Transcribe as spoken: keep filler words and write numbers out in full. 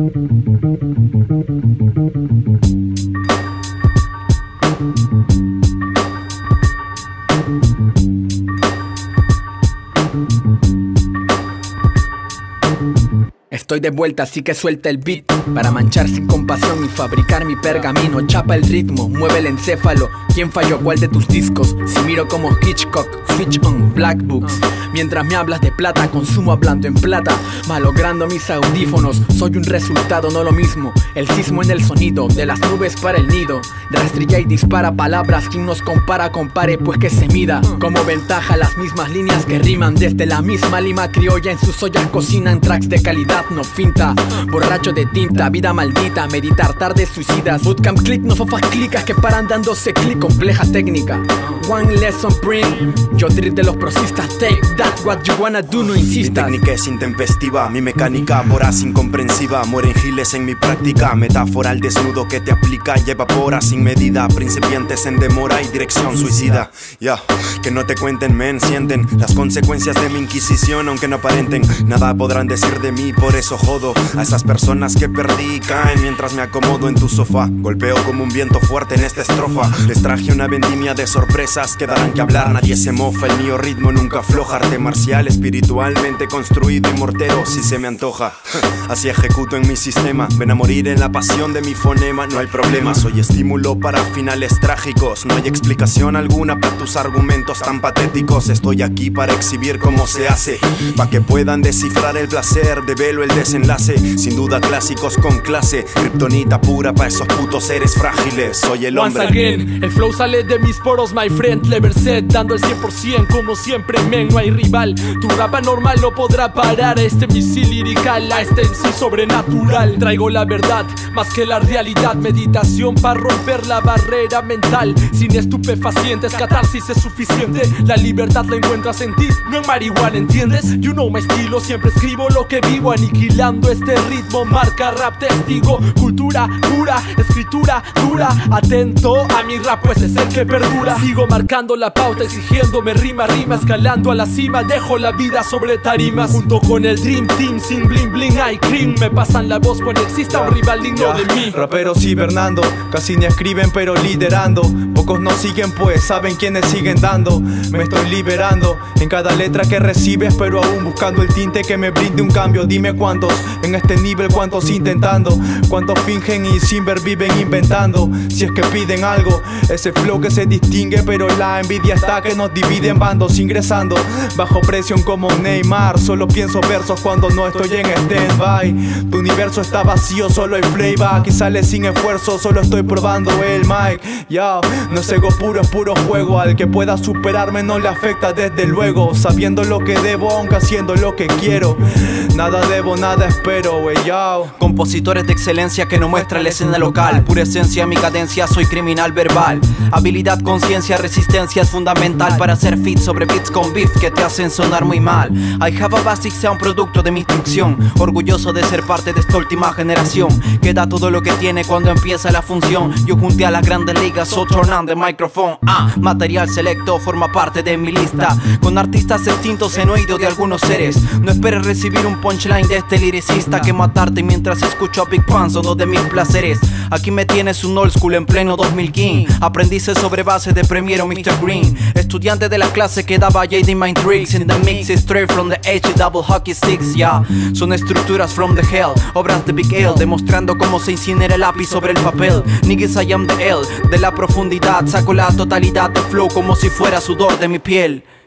Estoy de vuelta, así que suelta el beat para manchar sin compasión y fabricar mi pergamino. Chapa el ritmo, mueve el encéfalo. ¿Quién falló cuál de tus discos? Si miro como Hitchcock, switch on, Black Books. Mientras me hablas de plata, consumo hablando en plata, malogrando mis audífonos. Soy un resultado, no lo mismo. El sismo en el sonido, de las nubes para el nido. Rastrilla y dispara palabras, quien nos compara, compare pues que se mida. Como ventaja las mismas líneas que riman. Desde la misma lima criolla en sus ollas cocinan tracks de calidad, no finta. Borracho de tinta, vida maldita, meditar tardes suicidas. Bootcamp click, no fofas clicas que paran dándose clic. Compleja técnica, one lesson print. Yo trip de los prosistas, take that, what you wanna do, no insistas. Mi técnica es intempestiva, mi mecánica voraz, incomprensiva. Mueren giles en mi práctica, metáfora al desnudo que te aplica y evapora sin medida. Principiantes en demora y dirección suicida. Ya, yeah. Que no te cuenten, men, sienten las consecuencias de mi inquisición, aunque no aparenten. Nada podrán decir de mí, por eso jodo a esas personas que perdí y caen mientras me acomodo en tu sofá. Golpeo como un viento fuerte en esta estrofa. Les traje una vendimia de sorpresas que darán que hablar, nadie se mofa. El mío ritmo nunca afloja, arte marcial espiritualmente construido y mortero si se me antoja. Así ejecuto en mi sistema, ven a morir en la pasión de mi fonema. No hay problema, soy estímulo para finales trágicos. No hay explicación alguna para tus argumentos tan patéticos. Estoy aquí para exhibir cómo se hace, pa' que puedan descifrar el placer, develo el desenlace. Sin duda clásicos con clase, kriptonita pura pa' esos putos seres frágiles. Soy el hombre. Once again, el flow sale de mis poros, my friend. Lever set, dando el cien por cien como siempre, men, no hay rival. Tu rap anormal no podrá parar este misil lirical, a este M C sobrenatural. Traigo la verdad, más que la realidad. Meditación para romper la barrera mental. Sin estupefacientes, catarsis es suficiente. La libertad la encuentras en ti, no en marihuana, ¿entiendes? You know my estilo, siempre escribo lo que vivo. Aniquilando este ritmo, marca rap testigo. Cultura pura, escritura dura. Atento a mi rap, pues es el que perdura. Sigo marcando la pauta, exigiéndome rima, rima. Escalando a la cima, dejo la vida sobre tarimas. Junto con el Dream Team, sin bling bling hay cream. Me pasan la voz cuando exista un rival digno yeah. de mí. Raperos hibernando, casi ni escriben pero liderando. Pocos no siguen pues saben quiénes siguen dando. Me estoy liberando en cada letra que recibes, pero aún buscando el tinte que me brinde un cambio. Dime cuántos en este nivel, cuántos intentando, cuántos fingen y sin ver viven inventando. Si es que piden algo, ese flow que se distingue, pero la envidia está que nos divide en bandos. Ingresando bajo presión como Neymar, solo pienso versos cuando no estoy en stand-by. Tu universo está vacío, solo hay playback y sale sin esfuerzo, solo estoy probando el mic. Yo, no es ego puro, es puro juego. Al que pueda superarme no le afecta desde luego. Sabiendo lo que debo, aunque haciendo lo que quiero. Nada debo, nada espero, wey, yo. Compositores de excelencia que no muestra la escena local. Pura esencia, mi cadencia, soy criminal verbal. Habilidad, conciencia, resistencia es fundamental para hacer fit sobre beats con beef que te hacen sonar muy mal. I have a basic sea un producto de mi instrucción. Orgulloso de ser parte de esta última generación que da todo lo que tiene cuando empieza la función. Yo junté a las grandes ligas, so turn on the microphone. Ah, material selecto forma parte de mi lista, con artistas extintos en oído de algunos seres. No esperes recibir un punchline de este liricista que matarte mientras escucho a Big Pun, son dos de mis placeres. Aquí me tienes un old school en pleno dos mil quince. Aprendices sobre base de Premiere o mister Green. Estudiante de la clase que daba J D Mind Tricks. In the mix straight from the H double hockey sticks, yeah. Son estructuras from the hell, obras de Big L, demostrando cómo se incinera el lápiz sobre el papel. Niggas I am the L, de la profundidad saco la totalidad de flow como si fuera sudor de mi piel.